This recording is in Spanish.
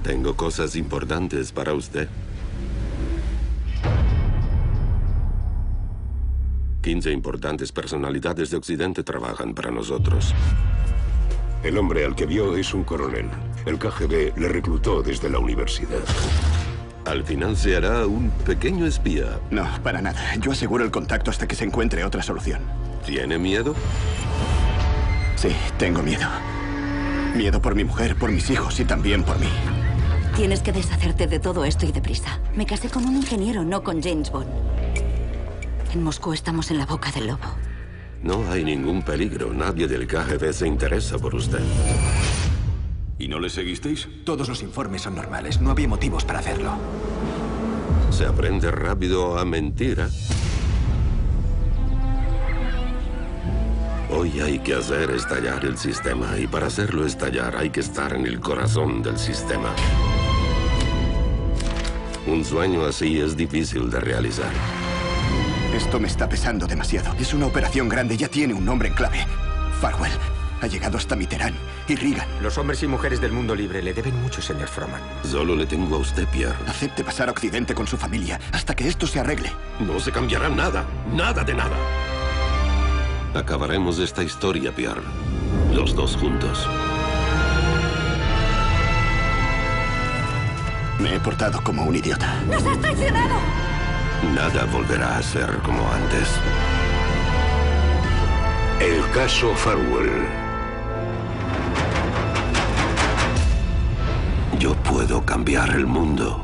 Tengo cosas importantes para usted. 15 importantes personalidades de Occidente trabajan para nosotros. El hombre al que vio es un coronel. El KGB le reclutó desde la universidad. Al final se hará un pequeño espía. No, para nada. Yo aseguro el contacto hasta que se encuentre otra solución. ¿Tiene miedo? Sí, tengo miedo. Miedo por mi mujer, por mis hijos y también por mí. Tienes que deshacerte de todo esto y deprisa. Me casé con un ingeniero, no con James Bond. En Moscú estamos en la boca del lobo. No hay ningún peligro. Nadie del KGB se interesa por usted. ¿Y no le seguisteis? Todos los informes son normales. No había motivos para hacerlo. Se aprende rápido a mentir, ¿eh? Hoy hay que hacer estallar el sistema. Y para hacerlo estallar hay que estar en el corazón del sistema. Un sueño así es difícil de realizar. Esto me está pesando demasiado. Es una operación grande, ya tiene un nombre en clave. Farwell. Ha llegado hasta Mitterrand y Reagan. Los hombres y mujeres del mundo libre le deben mucho, señor Froman. Solo le tengo a usted, Pierre. Acepte pasar a Occidente con su familia hasta que esto se arregle. No se cambiará nada. Nada de nada. Acabaremos esta historia, Pierre. Los dos juntos. Me he portado como un idiota. ¡Nos has traicionado! Nada volverá a ser como antes. El caso Farwell. Yo puedo cambiar el mundo.